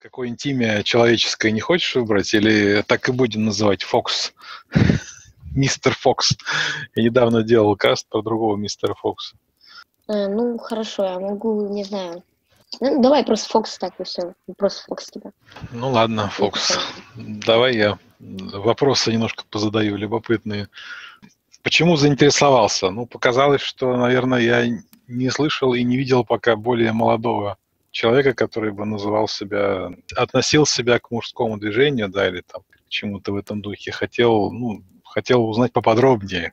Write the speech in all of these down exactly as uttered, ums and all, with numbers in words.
Какое-нибудь имя человеческое не хочешь выбрать? Или так и будем называть Фокс? Мистер Фокс. Я недавно делал каст про другого мистера Фокса. А, ну, хорошо, я могу, не знаю. Ну, давай просто Фокс так и все. Просто Фокс тебя. Ну ладно, И Фокс. пацаны. Давай я вопросы немножко позадаю, любопытные. Почему заинтересовался? Ну, показалось, что, наверное, я не слышал и не видел пока более молодого человека, который бы называл себя, относил себя к мужскому движению, да, или там к чему-то в этом духе. Хотел, ну, хотел узнать поподробнее.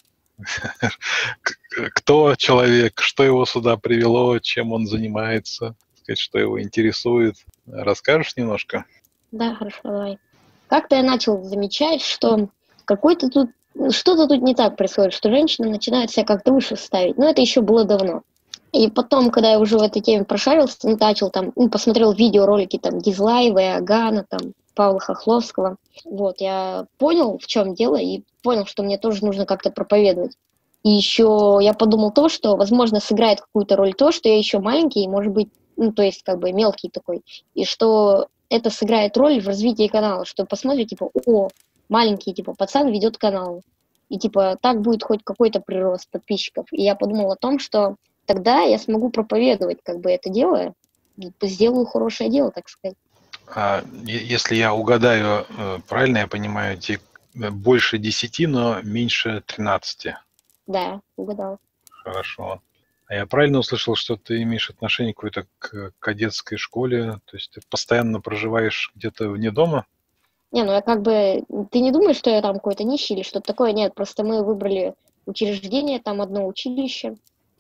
Кто человек, что его сюда привело, чем он занимается, что его интересует. Расскажешь немножко? Да, хорошо, давай. Как-то я начал замечать, что какой-то тут что-то тут не так происходит, что женщины начинают себя как-то выше ставить. Но это еще было давно. И потом, когда я уже в этой теме прошарился, начал там, ну, посмотрел видеоролики там Дизлайва, Иоганна, там, Павла Хохловского. Вот, я понял, в чем дело, и понял, что мне тоже нужно как-то проповедовать. И еще я подумал то, что, возможно, сыграет какую-то роль то, что я еще маленький, и, может быть, ну, то есть, как бы, мелкий такой, и что это сыграет роль в развитии канала, что посмотрите, типа, о, маленький, типа, пацан ведет канал, и, типа, так будет хоть какой-то прирост подписчиков. И я подумал о том, что тогда я смогу проповедовать, как бы, это дело, сделаю хорошее дело, так сказать. А, если я угадаю, правильно я понимаю, больше десяти, но меньше тринадцати? Да, угадал. Хорошо. А я правильно услышал, что ты имеешь отношение какое-то к кадетской школе? То есть ты постоянно проживаешь где-то вне дома? Не, ну я как бы... Ты не думаешь, что я там какой-то нищий или что-то такое? Нет, просто мы выбрали учреждение, там одно училище,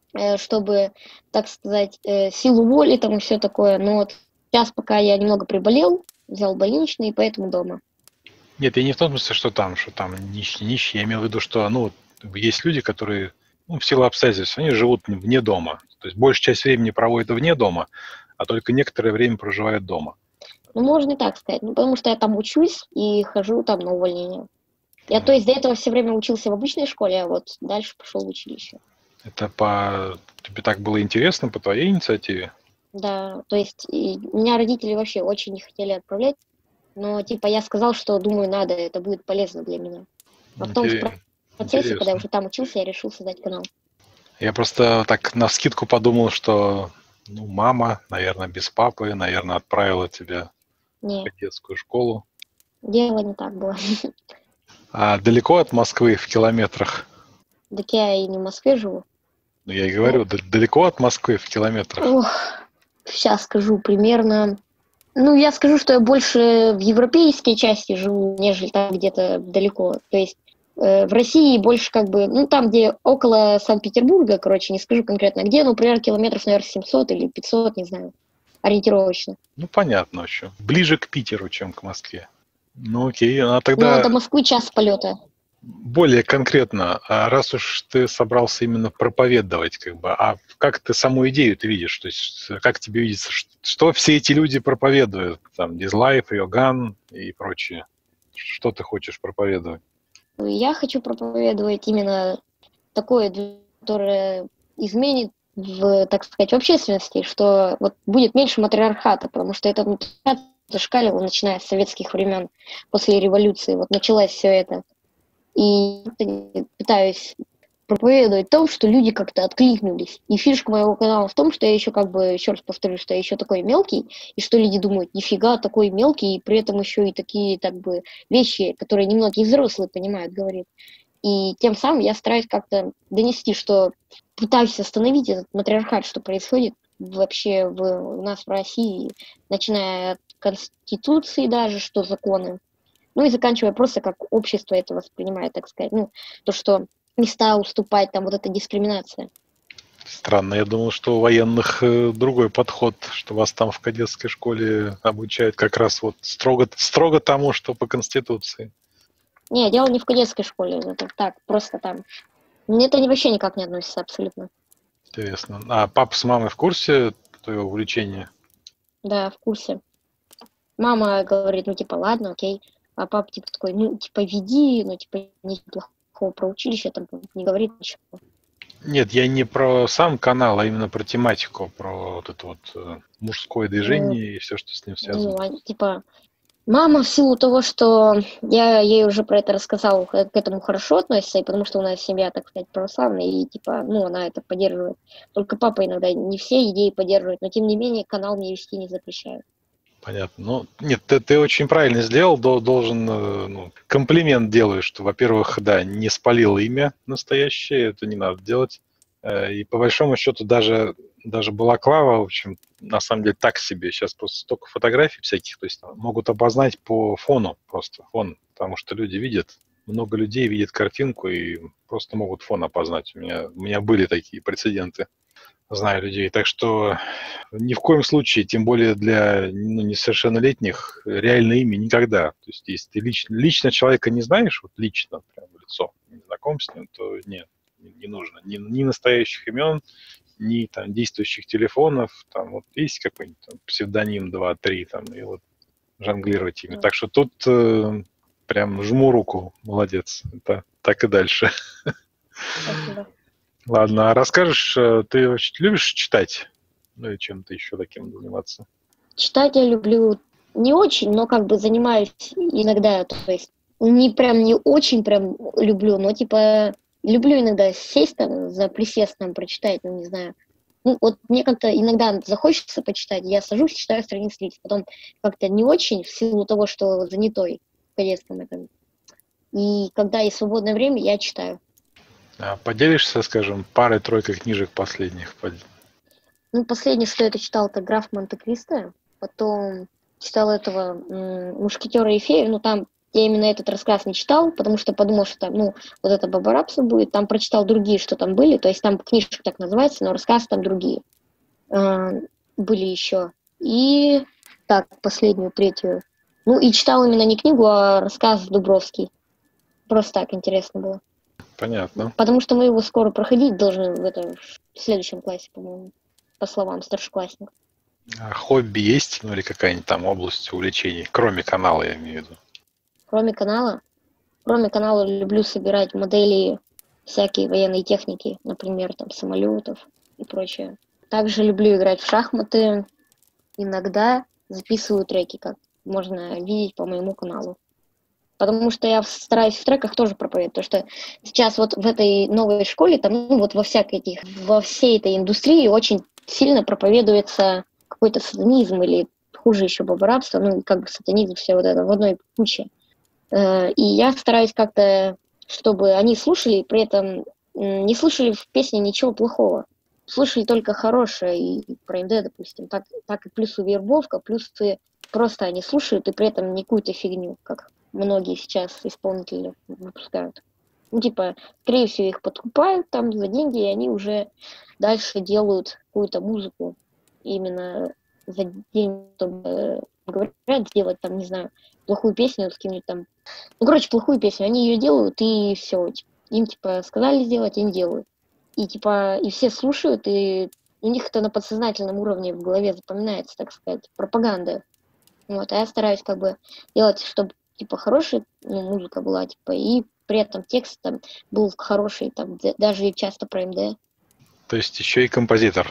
чтобы, так сказать, силу воли там и все такое. Но вот сейчас, пока я немного приболел, взял больничный, и поэтому дома. Нет, я не в том смысле, что там, что там нищий, нищий. Я имел в виду, что, ну, есть люди, которые, ну, в силу обстоятельств, они живут вне дома. То есть большая часть времени проводят вне дома, а только некоторое время проживают дома. Ну, можно и так сказать. Ну, потому что я там учусь и хожу там на увольнение. Я, то есть, до этого все время учился в обычной школе, а вот дальше пошел в училище. Это по... Тебе так было интересно, по твоей инициативе? Да, то есть, и меня родители вообще очень не хотели отправлять, но, типа, я сказал, что, думаю, надо, это будет полезно для меня. А потом в процессе, Интересно. когда я уже там учился, я решил создать канал. Я просто так навскидку подумал, что, ну, мама, наверное, без папы, наверное, отправила тебя Не, в кадетскую школу. дело не так было. А далеко от Москвы в километрах? Так я и не в Москве живу. Ну, я и говорю, д- далеко от Москвы в километрах? Ох, сейчас скажу примерно. Ну, я скажу, что я больше в европейской части живу, нежели там где-то далеко. То есть э, в России больше как бы, ну, там, где около Санкт-Петербурга, короче, не скажу конкретно где, ну, примерно километров, наверное, семьсот или пятьсот, не знаю, ориентировочно. Ну, понятно еще. Ближе к Питеру, чем к Москве. Ну, окей, а Ну, тогда до Москвы час полета. более конкретно, а раз уж ты собрался именно проповедовать, как бы, а как ты саму идею ты видишь? То есть как тебе видится, ш- что все эти люди проповедуют? Там, Дизлайф, Йоган и прочее. Что ты хочешь проповедовать? Я хочу проповедовать именно такое, которое изменит в, так сказать, в общественности, что вот будет меньше матриархата, потому что этот матриархат зашкаливал, начиная с советских времен, после революции, вот началось все это. И пытаюсь проповедовать то, что люди как-то откликнулись. И фишка моего канала в том, что я еще как бы, еще раз повторю, что я еще такой мелкий, и что люди думают, нифига, такой мелкий, и при этом еще и такие, так бы, вещи, которые немногие взрослые понимают, говорит. И тем самым я стараюсь как-то донести, что пытаюсь остановить этот матриархат, что происходит вообще в, у нас в России, начиная от Конституции даже, что законы, ну и заканчивая просто как общество это воспринимает, так сказать. Ну, то, что места уступать, там вот эта дискриминация. Странно, я думал, что у военных э, другой подход, что вас там в кадетской школе обучают как раз вот строго, строго тому, что по Конституции. Не, дело не в кадетской школе, это так, просто там. Мне это вообще никак не относится абсолютно. Интересно. А папа с мамой в курсе твоего увлечения? Да, в курсе. Мама говорит, ну типа, ладно, окей. А папа типа такой, ну типа веди, ну типа ничего плохого про училище, там не говорит ничего. Нет, я не про сам канал, а именно про тематику, про вот это вот э, мужское Ну, движение и все, что с ним связано. ну, а, типа, мама в силу того, что я ей уже про это рассказал, к к этому хорошо относится, и потому что у нас семья, так сказать, православная, и типа, ну, она это поддерживает. Только папа иногда не все идеи поддерживает, но тем не менее канал мне вести не запрещают. Понятно. Ну, нет, ты, ты очень правильно сделал, до- должен, э, ну, комплимент делаешь, что, во-первых, да, не спалил имя настоящее, это не надо делать. Э, И по большому счету даже, даже балаклава, в общем, на самом деле так себе. Сейчас просто столько фотографий всяких, то есть там могут опознать по фону просто, фон, потому что люди видят, много людей видят картинку и просто могут фон опознать. У меня, у меня были такие прецеденты, знаю людей. Так что ни в коем случае, тем более для ну, несовершеннолетних, реальное имя никогда. То есть, если ты лично, лично человека не знаешь, вот лично, прям в лицо, не знаком с ним, то нет, не, не нужно. Ни, ни настоящих имен, ни там действующих телефонов, там вот есть какой-нибудь там, псевдоним два-три, там, и вот жонглировать ими. Да, Так что тут э, прям жму руку, молодец. Это так и дальше. спасибо. Ладно, а расскажешь, э, ты вообще любишь читать? Ну и чем-то еще таким заниматься? Читать я люблю не очень, но как бы занимаюсь иногда, то есть не прям не очень прям люблю, но типа люблю иногда сесть там за присестом прочитать, ну не знаю. Ну вот мне как-то иногда захочется почитать, я сажусь, читаю страниц тридцать, потом как-то не очень в силу того, что занятой в кадетском этом. И когда есть свободное время, я читаю. А поделишься, скажем, парой-тройкой книжек последних? Под- Ну, последнее, что я это читал, это «Граф Монте-Кристо». Потом читал этого м, «Мушкетера и фею». Ну, там я именно этот рассказ не читал, потому что подумал, что там, ну, вот это «Баба Рапса» будет. Там прочитал другие, что там были. То есть там книжка так называется, но рассказы там другие. А, были еще. И так, последнюю, третью. Ну, и читал именно не книгу, а рассказ Дубровский. Просто так интересно было. Понятно. Потому что мы его скоро проходить должны в, этом, в следующем классе, по-моему, по словам старшеклассников. А хобби есть? Ну или какая-нибудь там область увлечений? Кроме канала, я имею в виду. Кроме канала, кроме канала люблю собирать модели всякой военной техники, например, там самолетов и прочее. Также люблю играть в шахматы. Иногда записываю треки, как можно видеть по моему каналу. Потому что я стараюсь в треках тоже проповедовать, потому что сейчас вот в этой новой школе, там, ну вот во всякой этих, во всей этой индустрии очень сильно проповедуется какой-то сатанизм или хуже еще бабарабство, ну как бы сатанизм, все вот это в одной куче. Э, И я стараюсь как-то, чтобы они слушали, при этом м, не слышали в песне ничего плохого. Слышали только хорошее, и про МД, допустим. Так, так и плюс вербовка, плюс и просто они слушают, и при этом не какую-то фигню, как многие сейчас исполнители выпускают. Ну, типа, скорее всего, их подкупают там за деньги, и они уже дальше делают какую-то музыку именно за деньги, чтобы, говорят, сделать там, не знаю, плохую песню с кем-нибудь там. Ну, короче, плохую песню. Они ее делают, и все. Им, типа, сказали сделать, они делают. И, типа, и все слушают, и у них это на подсознательном уровне в голове запоминается, так сказать, пропаганда. Вот, а я стараюсь, как бы, делать, чтобы, типа, хорошая, ну, музыка была, типа, и при этом текст там был хороший, там, д- даже и часто про МД. То есть еще и композитор.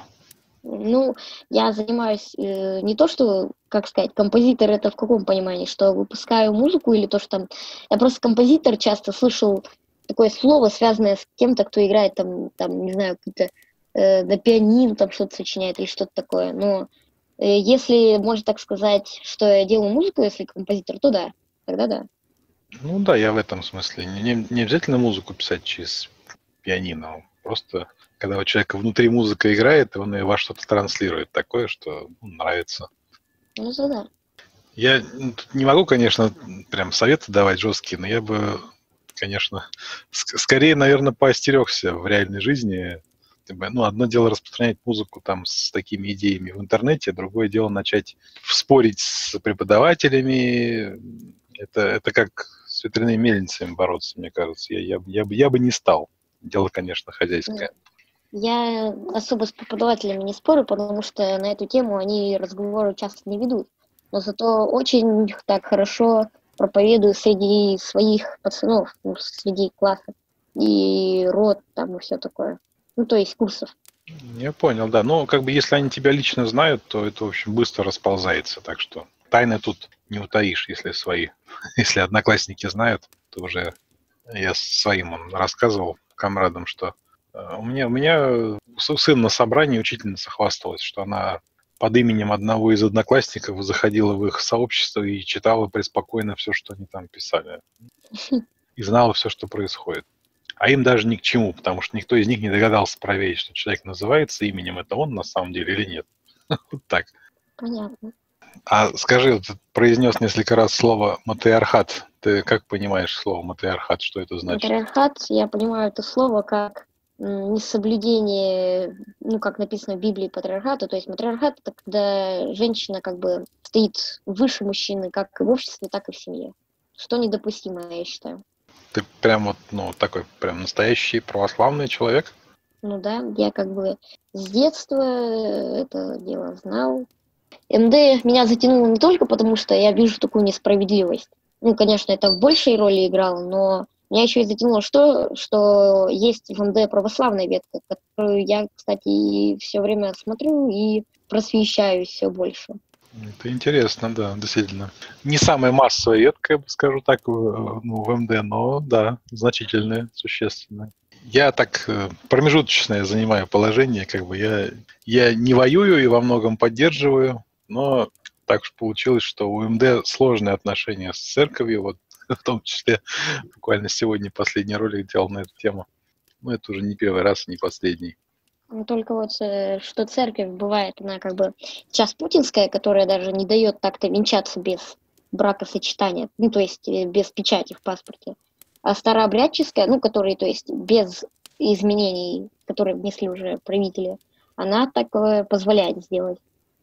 Ну, я занимаюсь э, не то, что, как сказать, композитор это в каком понимании, что выпускаю музыку или то, что там... Я просто композитор часто слышал такое слово, связанное с кем-то, кто играет там, там не знаю, какие-то э, на пианино там что-то сочиняет или что-то такое. Но э, если можно так сказать, что я делаю музыку, если композитор, то да, тогда да. Ну да, я в этом смысле. Не, не- не обязательно музыку писать через пианино. Просто когда у человека внутри музыка играет, он ее во что-то транслирует такое, что ну, нравится. Ну, то да. Я м, тут не могу, конечно, прям советы давать жесткие, но я бы, конечно, ск- скорее, наверное, поостерегся в реальной жизни. Ты бы, Ну, одно дело распространять музыку там с такими идеями в интернете, другое дело начать спорить с преподавателями. Это, это как с ветряными мельницами бороться, мне кажется. Я, я, бы- я, бы, я бы не стал. Дело, конечно, Нет. хозяйское. Я особо с преподавателями не спорю, потому что на эту тему они разговоры часто не ведут. Но зато очень так хорошо проповедую среди своих пацанов, ну, среди класса. И род там и все такое. Ну, то есть курсов. Я понял, да. Ну, как бы, если они тебя лично знают, то это, в общем, быстро расползается. Так что тайны тут не утаишь, если свои. Если одноклассники знают, то уже я своим он рассказывал комрадам, что э, у меня, у меня с- сын на собрании, учительница хвасталась, что она под именем одного из одноклассников заходила в их сообщество и читала преспокойно все, что они там писали. И знала все, что происходит. А им даже ни к чему, потому что никто из них не догадался проверить, что человек называется именем, это он на самом деле или нет. Вот так. Понятно. А скажи, вот ты произнес несколько раз слово матриархат. Ты как понимаешь слово матриархат? Что это значит? Матриархат, я понимаю это слово как м, несоблюдение, ну, как написано в Библии, патриархата. То есть матриархат — это когда женщина как бы стоит выше мужчины как в обществе, так и в семье. Что недопустимо, я считаю. Ты прям вот, ну, такой прям настоящий православный человек? Ну да, я как бы с детства э, это дело знал. МД меня затянуло не только потому, что я вижу такую несправедливость. Ну, конечно, это в большей роли играло, но меня еще и затянуло что, что есть в МД православная ветка, которую я, кстати, все время смотрю и просвещаюсь все больше. Это интересно, да, действительно. Не самая массовая ветка, я бы скажу так, в, ну, в МД, но да, значительная, существенная. Я так э, промежуточное занимаю положение, как бы я, я не воюю и во многом поддерживаю, но так уж получилось, что у МД сложные отношения с церковью, вот в том числе буквально сегодня последний ролик делал на эту тему. Но это уже не первый раз, не последний. Но только вот э, что церковь бывает, она как бы сейчас путинская, которая даже не дает так-то венчаться без бракосочетания, ну, то есть э, без печати в паспорте. А старообрядческая, ну, которые, то есть без изменений, которые внесли уже правители, она такое позволяет сделать.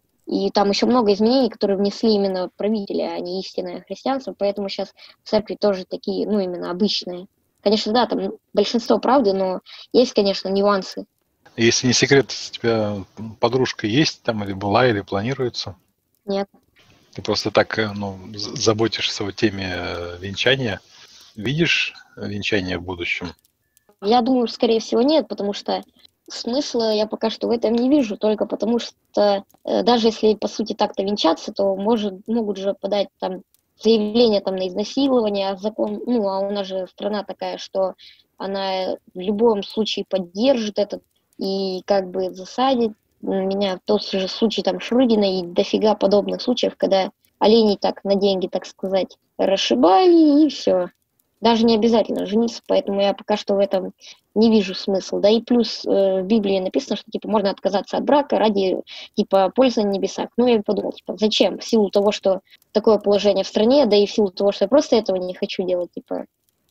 И там еще много изменений, которые внесли именно правители, а не истинное христианство, поэтому сейчас в церкви тоже такие, ну, именно обычные. Конечно, да, там большинство правды, но есть, конечно, нюансы. Если не секрет, у тебя подружка есть там или была, или планируется? Нет. Ты просто так, э, ну, з- заботишься о теме э, венчания. Видишь венчание в будущем? Я думаю, скорее всего, нет, потому что смысла я пока что в этом не вижу, только потому что э, даже если, по сути, так-то венчаться, то может, могут же подать там заявление там на изнасилование, а закон, ну, а у нас же страна такая, что она в любом случае поддержит это и как бы засадит. Меня тот же случай там Шурыгина и дофига подобных случаев, когда оленей так на деньги, так сказать, расшибали и все. Даже не обязательно жениться, поэтому я пока что в этом не вижу смысла. Да и плюс э, в Библии написано, что типа можно отказаться от брака ради типа пользы на небесах. Ну, я подумал, типа, зачем? В силу того, что такое положение в стране, да и в силу того, что я просто этого не хочу делать, типа,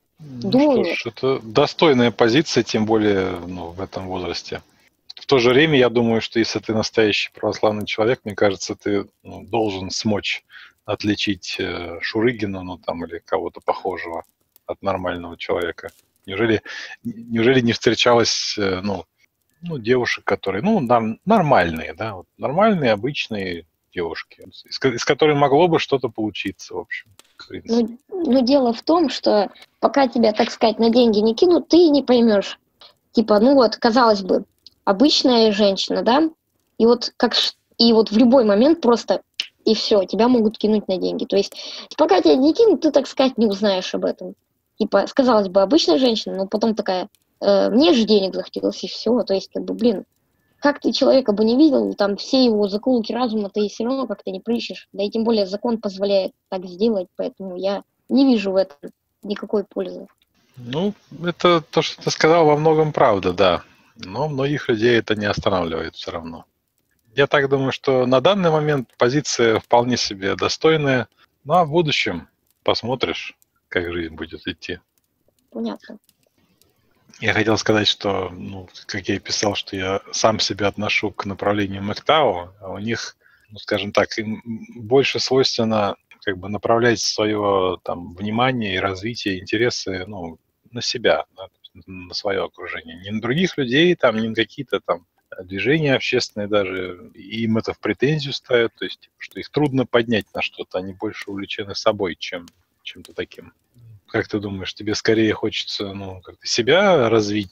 Ну думаю, что нет. ж, это достойная позиция, тем более ну, в этом возрасте. В то же время, я думаю, что если ты настоящий православный человек, мне кажется, ты ну, должен смочь отличить э, Шурыгина, ну там, или кого-то похожего от нормального человека. Неужели, неужели не встречалось, э, ну, ну, девушек, которые, ну, нам нормальные, да, вот, нормальные, обычные девушки, из, ко- из которых могло бы что-то получиться, в общем, в принципе. Ну, ну, дело в том, что пока тебя, так сказать, на деньги не кинут, ты не поймешь. Типа, ну вот, казалось бы, обычная женщина, да, и вот как ш- и вот в любой момент просто и все, тебя могут кинуть на деньги. То есть, пока тебя не кинут, ты, так сказать, не узнаешь об этом. Типа, казалось бы, обычная женщина, но потом такая, э, мне же денег захотелось, и все. То есть, как бы, блин, как ты человека бы не видел, там все его заколки разума ты все равно как-то не прыщешь. Да и тем более закон позволяет так сделать, поэтому я не вижу в этом никакой пользы. Ну, это то, что ты сказал, во многом правда, да. Но многих людей это не останавливает все равно. Я так думаю, что на данный момент позиция вполне себе достойная. Ну а в будущем посмотришь, как жизнь будет идти. Понятно. Я хотел сказать, что, ну, как я и писал, что я сам себя отношу к направлению МэкТао, а у них, ну, скажем так, им больше свойственно как бы направлять свое там внимание и развитие, интересы, ну, на себя, да, на свое окружение. Не на других людей, там, не на какие-то там движения общественные даже, и им это в претензию ставят, то есть, что их трудно поднять на что-то, они больше увлечены собой, чем чем-то таким. Как ты думаешь, тебе скорее хочется, ну, как-то себя развить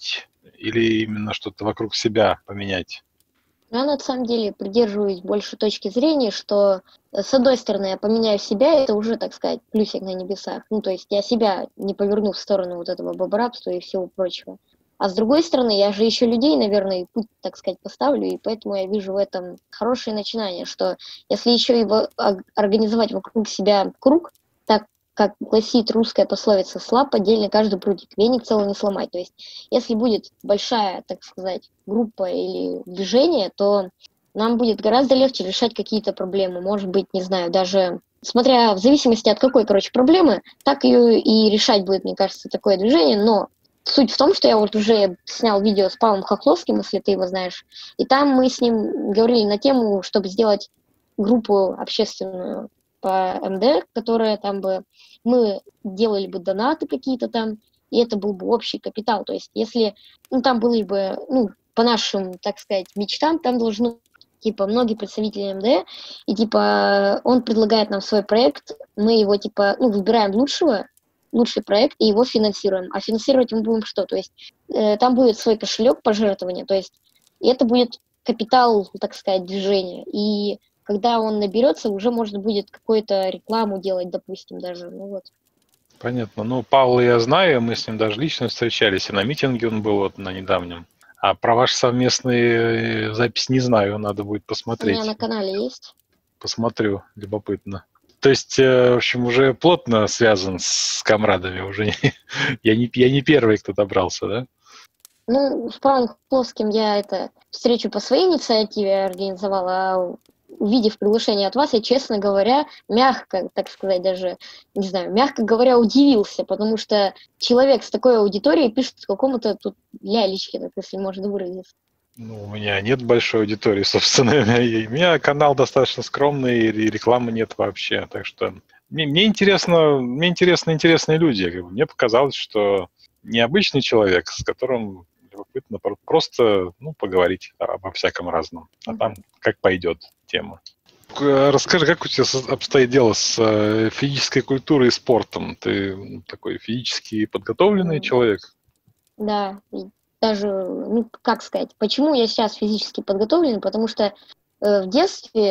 или именно что-то вокруг себя поменять? Я на самом деле придерживаюсь больше точки зрения, что э, с одной стороны я поменяю себя, это уже, так сказать, плюсик на небесах. Ну, то есть я себя не поверну в сторону вот этого бобрабства и всего прочего. А с другой стороны, я же еще людей, наверное, и путь, так сказать, поставлю, и поэтому я вижу в этом хорошее начинание, что если еще и во- ор- организовать вокруг себя круг, так как гласит русская пословица, слаб отдельно каждый прутик, веник целый не сломать. То есть если будет большая, так сказать, группа или движение, то нам будет гораздо легче решать какие-то проблемы. Может быть, не знаю, даже смотря в зависимости от какой, короче, проблемы, так ее и решать будет, мне кажется, такое движение. Но суть в том, что я вот уже снял видео с Павлом Хохловским, если ты его знаешь, и там мы с ним говорили на тему, чтобы сделать группу общественную по МД, которая там бы мы делали бы донаты какие-то там, и это был бы общий капитал. То есть если ну, там были бы, ну, по нашим, так сказать, мечтам, там должны типа многие представители МД, и типа он предлагает нам свой проект, мы его типа, ну, выбираем лучшего, лучший проект и его финансируем. А финансировать мы будем что? То есть э, там будет свой кошелек пожертвования, то есть и это будет капитал, так сказать, движения. И когда он наберется, уже можно будет какую-то рекламу делать, допустим, даже. Ну вот. Понятно. Ну, Павла я знаю, мы с ним даже лично встречались, и на митинге он был вот на недавнем. А про ваш совместный запись не знаю, надо будет У меня посмотреть. на канале есть. Посмотрю, любопытно. То есть, э, в общем, уже плотно связан с комрадами, уже не- я не, я не первый, кто добрался, да? Ну, с Павлом Хохловским я это встречу по своей инициативе организовала, а увидев приглашение от вас, я, честно говоря, мягко, так сказать, даже, не знаю, мягко говоря, удивился, потому что человек с такой аудиторией пишет какому-то тут лялечке, так если можно выразиться. Ну, у меня нет большой аудитории, собственно. И у меня канал достаточно скромный, и рекламы нет вообще. Так что мне, мне интересно, мне интересны интересные люди. Как бы мне показалось, что необычный человек, с которым любопытно про- просто ну, поговорить обо всяком разном. А там как пойдет тема. К- Расскажи, как у тебя со- обстоит дело с э, физической культурой и спортом? Ты м, такой физически подготовленный М, человек? Да, и даже, ну, как сказать, почему я сейчас физически подготовлен, потому что э, в детстве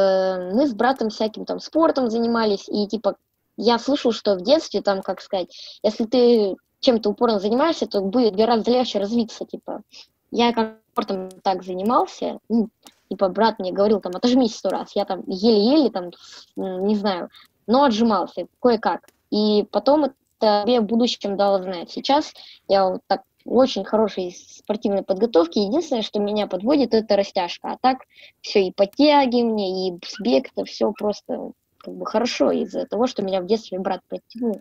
э, мы с братом всяким там спортом занимались, и типа я слышал, что в детстве там, как сказать, если ты чем-то упорно занимаешься, то будет гораздо легче развиться, типа. Я как спортом так занимался, ну, типа брат мне говорил там, отожмись сто раз, я там еле-еле там, м, не знаю, но отжимался кое-как. И потом это мне в будущем дало знать. Сейчас я вот так очень хорошей спортивной подготовки. Единственное, что меня подводит, это растяжка. А так все и подтяги мне, и сбег, это все просто как бы хорошо из-за того, что меня в детстве брат подтянул.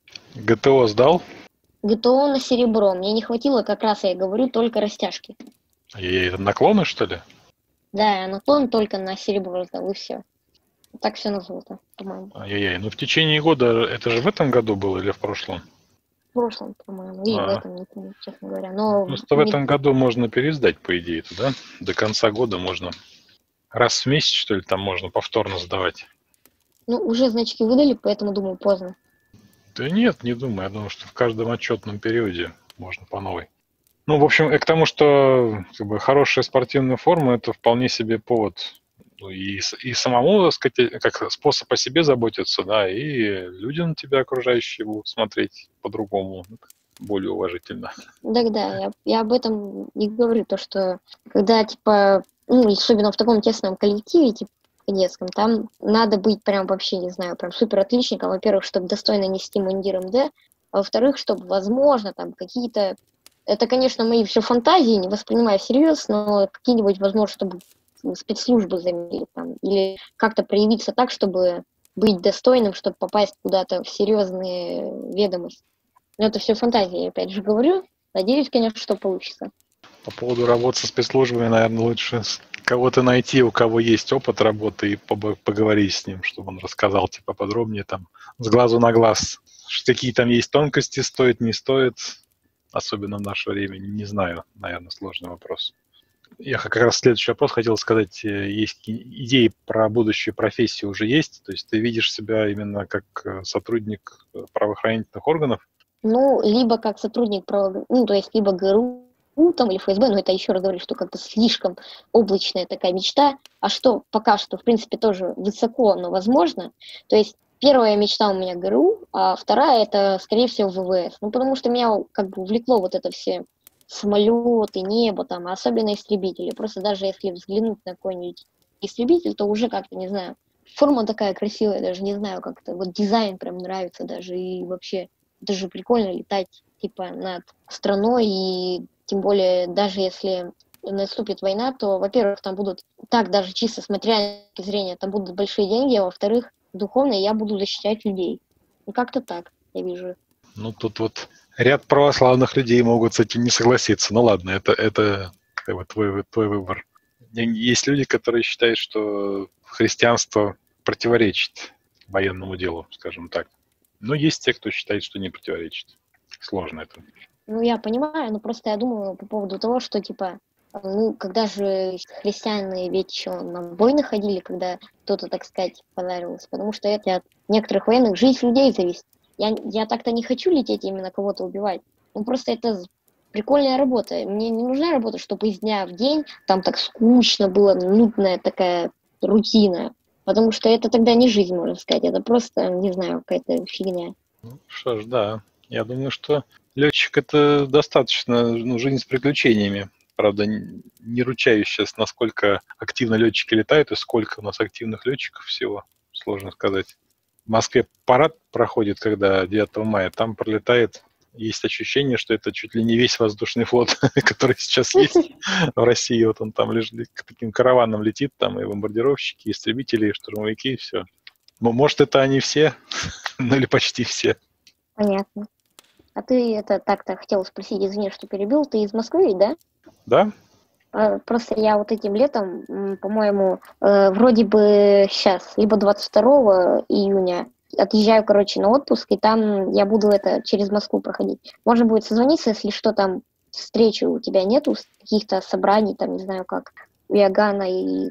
ГТО сдал? ГТО на серебро. Мне не хватило, как раз я и говорю, только растяжки. И это наклоны, что ли? Да, я наклон только на серебро сдал, и все. Так все на золото, по-моему. Ай-яй-яй. Ну, в течение года, это же в этом году было или в прошлом? В прошлом, по-моему, и в А, этом, не помню, честно говоря. ну, Но просто в не- этом году можно пересдать, по идее, это, да? До конца года можно раз в месяц, что ли, там можно повторно сдавать. ну, уже значки выдали, поэтому думаю, поздно. Да нет, не думаю. Я думаю, что в каждом отчетном периоде можно по новой. Ну, в общем, и к тому, что как бы, хорошая спортивная форма – это вполне себе повод ну, и, с- и самому, так сказать, как способ о себе заботиться, да, и люди на тебя окружающие будут смотреть по-другому, более уважительно. Да-да, я, я об этом и говорю, то, что когда, типа, ну, особенно в таком тесном коллективе, типа, детском, там надо быть прям вообще, не знаю, прям супер отличником, во-первых, чтобы достойно нести мундир МД, а во-вторых, чтобы, возможно, там какие-то, это, конечно, мои все фантазии, не воспринимаю всерьез, но какие-нибудь, возможно, чтобы спецслужбы заменили там, или как-то проявиться так, чтобы быть достойным, чтобы попасть куда-то в серьезные ведомости. Но это все фантазии, я опять же говорю. Надеюсь, конечно, что получится. По поводу работы со спецслужбами, наверное, лучше с- кого-то найти, у кого есть опыт работы, и побо- поговорить с ним, чтобы он рассказал тебе поподробнее, там, с глазу на глаз, ш- какие там есть тонкости, стоит, не стоит, особенно в наше время, не знаю, наверное, сложный вопрос. Я как раз следующий вопрос хотел сказать. э, Есть какие- идеи про будущую профессию уже есть? То есть ты видишь себя именно как э, сотрудник э, правоохранительных органов? Ну, либо как сотрудник, право- ну, то есть либо ГРУ, ГРУ там или ФСБ, но это еще раз говорю, что как-то слишком облачная такая мечта, а что пока что, в принципе, тоже высоко, но возможно. То есть первая мечта у меня ГРУ, а вторая это, скорее всего, ВВС. Ну, потому что меня как бы увлекло вот это все самолеты, небо там, а особенно истребители. Просто даже если взглянуть на какой-нибудь истребитель, то уже как-то, не знаю, форма такая красивая, даже не знаю, как-то вот дизайн прям нравится даже, и вообще даже прикольно летать типа над страной, и тем более даже если наступит война, то, во-первых, там будут, так даже чисто с материальной точки зрения, там будут большие деньги, а во-вторых, духовно я буду защищать людей. Ну, как-то так, я вижу. Ну, тут вот ряд православных людей могут с этим не согласиться. Ну, ладно, это, это твой, твой выбор. Есть люди, которые считают, что христианство противоречит военному делу, скажем так. Но есть те, кто считает, что не противоречит. Сложно это. Ну, я понимаю, но просто я думаю по поводу того, что, типа, ну, когда же христиане ведь еще на войны ходили, когда кто-то, так сказать, понравился, потому что это от некоторых военных жизнь людей зависит. Я, я так-то не хочу лететь именно кого-то убивать. Ну, просто это прикольная работа. Мне не нужна работа, чтобы из дня в день там так скучно было, нудная такая рутина. Потому что это тогда не жизнь, можно сказать. Это просто, не знаю, какая-то фигня. Ну, что ж, да. Я думаю, что летчик это достаточно, ну, жизнь с приключениями. Правда, не ручаюсь сейчас, насколько активно летчики летают и сколько у нас активных летчиков всего. Сложно сказать. В Москве парад проходит, когда девятого мая, там пролетает. Есть ощущение, что это чуть ли не весь воздушный флот, который сейчас есть в России. Вот он там лежит, таким караваном летит, там и бомбардировщики, и истребители, и штурмовики, и все. Может, это они все? Ну или почти все. Понятно. А ты это так-то хотела спросить, извини, что перебил. Ты из Москвы, да? Да. Просто я вот этим летом, по-моему, вроде бы сейчас, либо двадцать второго июня, отъезжаю, короче, на отпуск, и там я буду это через Москву проходить. Можно будет созвониться, если что, там встречи у тебя нету, каких-то собраний, там, не знаю, как у Иоганна и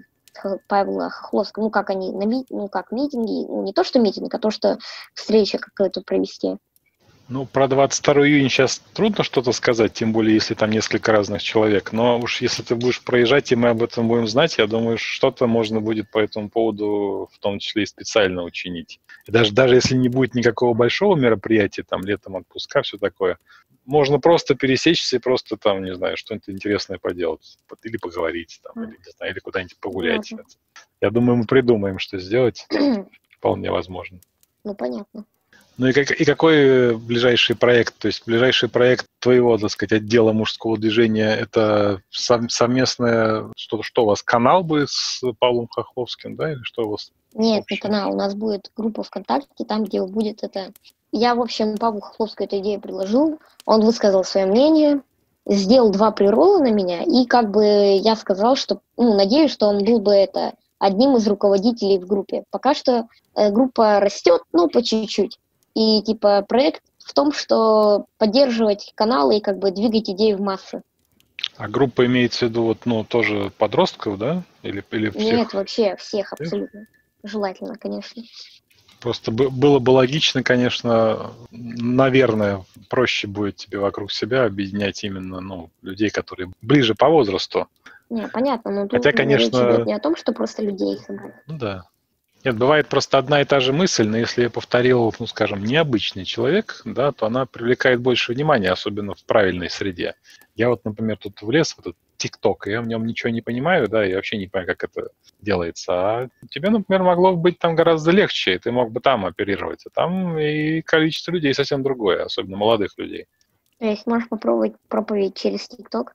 Павла Хохловского, ну, как они, на ми... ну, как митинги, ну, не то, что митинг, а то, что встреча какая-то провести. Ну, про двадцать второго июня сейчас трудно что-то сказать, тем более, если там несколько разных человек. Но уж если ты будешь проезжать, и мы об этом будем знать, я думаю, что-то можно будет по этому поводу, в том числе и специально учинить. И даже, даже если не будет никакого большого мероприятия, там, летом отпуска, все такое, можно просто пересечься и просто там, не знаю, что-нибудь интересное поделать. Или поговорить, там, или, не знаю, или куда-нибудь погулять. Понятно. Я думаю, мы придумаем, что сделать. Вполне возможно. Ну, понятно. Ну и, как, и какой ближайший проект, то есть ближайший проект твоего, так сказать, отдела мужского движения, это сов, совместное, что, что у вас, канал будет с Павлом Хохловским, да, или что у вас? Нет, не канал, у нас будет группа ВКонтакте, там, где будет это... Я, в общем, Павлу Хохловскому эту идею предложил, он высказал свое мнение, сделал два преролла на меня, и как бы я сказал, что, ну, надеюсь, что он был бы это одним из руководителей в группе. Пока что э, группа растет, ну, по чуть-чуть. И, типа, проект в том, что поддерживать каналы и, как бы, двигать идеи в массы. А группа имеется в виду, вот, ну, тоже подростков, да? Или, или всех? Нет, вообще всех абсолютно. Желательно, конечно. Просто было бы логично, конечно, наверное, проще будет тебе вокруг себя объединять именно, ну, людей, которые ближе по возрасту. Не, понятно, но тут Хотя, конечно, речь идет не о том, что просто людей собрать. Ну да. Нет, бывает просто одна и та же мысль, но если я повторил, ну, скажем, необычный человек, да, то она привлекает больше внимания, особенно в правильной среде. Я вот, например, тут влез в этот ТикТок, и я в нем ничего не понимаю, да, я вообще не понимаю, как это делается. А тебе, например, могло быть там гораздо легче, и ты мог бы там оперировать. А там и количество людей совсем другое, особенно молодых людей. То есть можешь попробовать проповедь через ТикТок?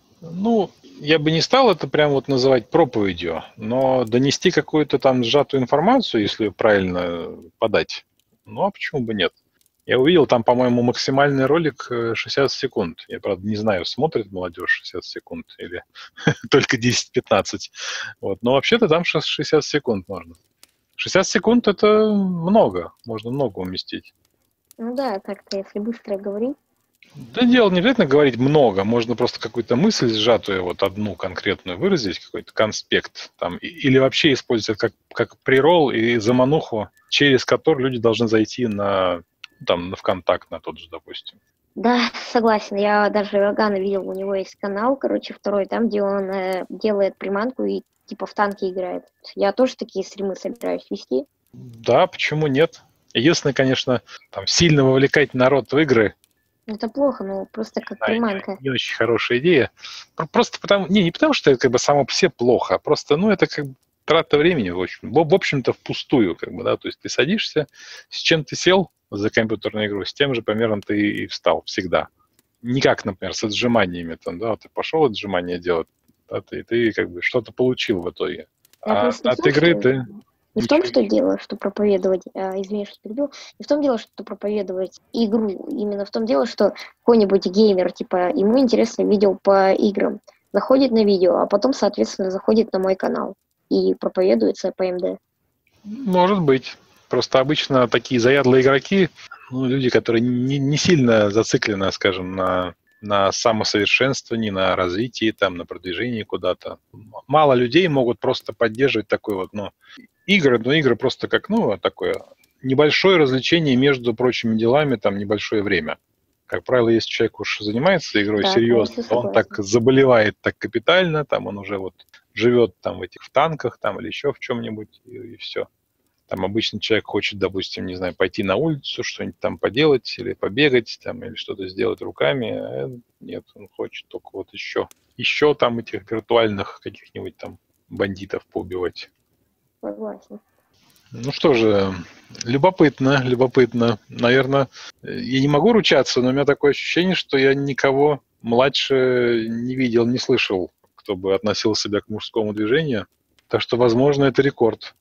Ну, я бы не стал это прям вот называть проповедью, но донести какую-то там сжатую информацию, если правильно подать, ну, а почему бы нет? Я увидел там, по-моему, максимальный ролик шестьдесят секунд. Я, правда, не знаю, смотрит молодежь шестьдесят секунд или только десять-пятнадцать. Вот. Но вообще-то там шестьдесят секунд можно. шестьдесят секунд – это много, можно много уместить. Ну да, так-то, если быстро говорить. Да дело не обязательно говорить много, можно просто какую-то мысль сжатую, вот одну конкретную выразить, какой-то конспект, там, или вообще использовать как, как преролл и замануху, через который люди должны зайти на, там, на ВКонтакт, на тот же, допустим. Да, согласен. Я даже Вагана видел, у него есть канал, короче, второй, там, где он э, делает приманку и типа в танки играет. Я тоже такие стримы собираюсь вести. Да, почему нет? Единственное, конечно, там сильно вовлекать народ в игры. Это плохо, но просто как Да, приманка. не, не очень хорошая идея. Просто потому, не, не потому, что это как бы само по себе плохо, а просто, ну, это как бы трата времени, в общем, в, в общем-то, впустую, как бы, да, то есть ты садишься, с чем ты сел за компьютерную игру, с тем же примерно ты и встал всегда. Не как, например, с отжиманиями, там, да, ты пошел отжимания делать, да, ты, ты как бы что-то получил в итоге. Я А просто не в от том, игры что ты не в том, ничего что не... дело, что проповедовать, а, извини, что перебил, не в том дело, что проповедовать игру, именно в том дело, что какой-нибудь геймер, типа, ему интересно видео по играм, заходит на видео, а потом, соответственно, заходит на мой канал и проповедует по эм дэ. Может быть. Просто обычно такие заядлые игроки, ну, люди, которые не, не сильно зациклены, скажем, на, на самосовершенствовании, на развитии, там, на продвижении куда-то. Мало людей могут просто поддерживать такой вот, ну, игры, но игры просто как, ну, такое небольшое развлечение между прочими делами, там, небольшое время. Как правило, если человек уж занимается игрой Да, серьезно, полностью то он так согласна. заболевает так капитально, там он уже вот живет там в этих в танках там или еще в чем-нибудь, и, и все. Там обычно человек хочет, допустим, не знаю, пойти на улицу, что-нибудь там поделать или побегать, там, или что-то сделать руками. А нет, он хочет только вот еще, еще там этих виртуальных каких-нибудь там бандитов поубивать. Согласна. Ну что же, любопытно, любопытно. Наверное, я не могу ручаться, но у меня такое ощущение, что я никого младше не видел, не слышал, кто бы относил себя к мужскому движению. Так что, возможно, это рекорд.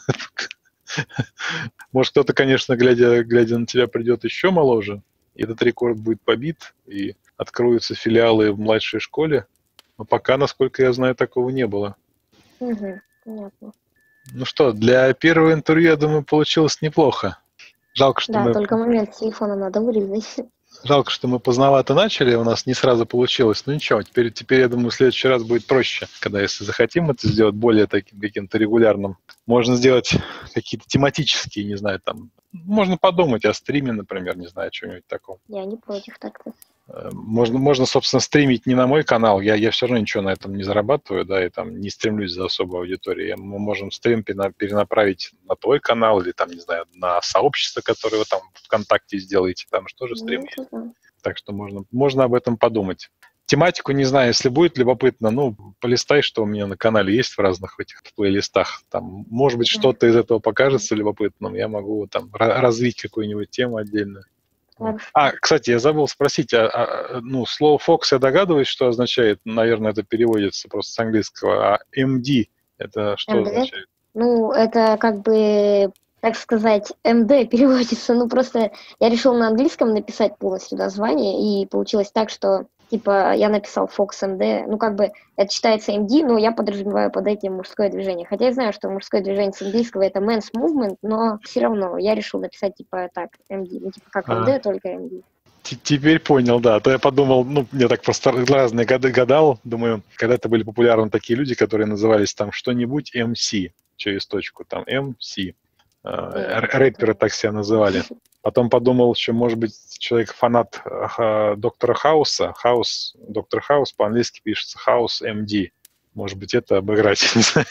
Может, кто-то, конечно, глядя, глядя на тебя, придет еще моложе, и этот рекорд будет побит, и откроются филиалы в младшей школе. Но пока, насколько я знаю, такого не было. Угу, понятно. Ну что, для первого интервью, я думаю, получилось неплохо. Жалко, что Да, мы, только момент с телефона надо вырезать. жалко, что мы поздновато начали, у нас не сразу получилось. Ну ничего, теперь, теперь, я думаю, в следующий раз будет проще, когда, если захотим это сделать более таким каким-то регулярным. Можно сделать какие-то тематические, не знаю, там, можно подумать о стриме, например, не знаю, чего-нибудь такого. Я не против так-то. Можно, можно, собственно, стримить не на мой канал, я, я все равно ничего на этом не зарабатываю, да, и там не стремлюсь за особой аудиторией. Мы можем стрим перенаправить на твой канал или там, не знаю, на сообщество, которое вы там ВКонтакте сделаете, там же тоже стрим Ну, есть. да. Так что можно, можно об этом подумать. Тематику не знаю, если будет любопытно, ну, полистай, что у меня на канале есть в разных этих плейлистах. Там, может быть, Да. что-то из этого покажется любопытным, я могу там развить какую-нибудь тему отдельно. Хорошо. А, кстати, я забыл спросить, а, а, ну, слово Fox, я догадываюсь, что означает, наверное, это переводится просто с английского, а эм ди, это что эм дэ? означает? Ну, это как бы, так сказать, эм дэ переводится. Ну, просто я решил на английском написать полностью название, и получилось так, что, типа, я написал Fox эм дэ. Ну, как бы, это читается эм ди, но я подразумеваю под этим мужское движение. Хотя я знаю, что мужское движение с английского это men's movement, но все равно я решил написать, типа, так, эм ди. Ну, типа, как эм дэ, А, только эм ди. т- теперь понял, да. А то я подумал, ну, мне так просто разные годы гадал. Думаю, когда-то были популярны такие люди, которые назывались там что-нибудь эм си через точку, там эм си. А, Нет, р- рэперы так себя называли. Потом подумал, что, может быть, человек фанат а, доктора Хауса. Хаус, доктор Хаус по-английски пишется Хаус эм ди. Может быть, это обыграть, не знаю.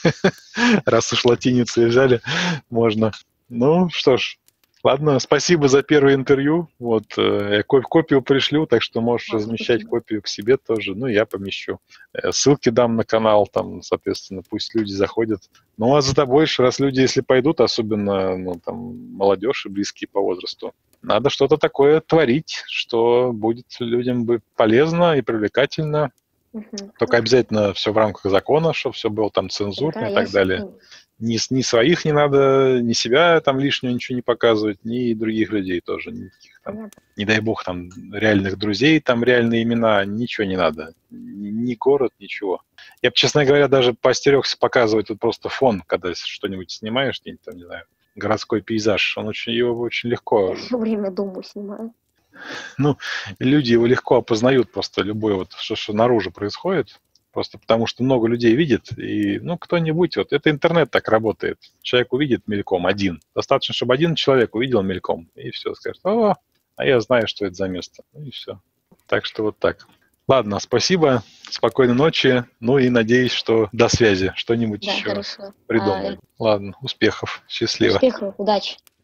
Раз уж латиницу взяли, можно. Ну, что ж, ладно, спасибо за первое интервью. Вот, э, я ко- копию пришлю, так что можешь Ладно, размещать спасибо. копию к себе тоже. Ну, я помещу. Э, Ссылки дам на канал, там, соответственно, пусть люди заходят. Ну, а за тобой, ж, раз люди, если пойдут, особенно, ну, там, молодежь и близкие по возрасту, надо что-то такое творить, что будет людям бы полезно и привлекательно. Мгм. Только обязательно все в рамках закона, чтобы все было там цензурно Да, и я так далее. конечно. Ни, с- ни своих не надо, ни себя там лишнего ничего не показывать, ни других людей тоже. Никаких там, Понятно. не дай бог, там реальных друзей, там реальные имена, ничего не надо. Ни, ни город, ничего. Я бы, честно говоря, даже поостерегся показывать вот просто фон, когда что-нибудь снимаешь, где-нибудь там, не знаю, городской пейзаж. Он очень, его очень легко, Я все время думаю, снимаю. ну, люди его легко опознают, просто любой вот, что, что наружу происходит. Просто потому что много людей видит, и, ну, кто-нибудь, вот, это интернет так работает. Человек увидит мельком один. Достаточно, чтобы один человек увидел мельком, и все, скажет, о, а я знаю, что это за место. Ну и все. Так что вот так. Ладно, спасибо, спокойной ночи, ну и надеюсь, что до связи, что-нибудь Да, еще хорошо. придумаем. А, Ладно, успехов, счастливо. успехов, удачи.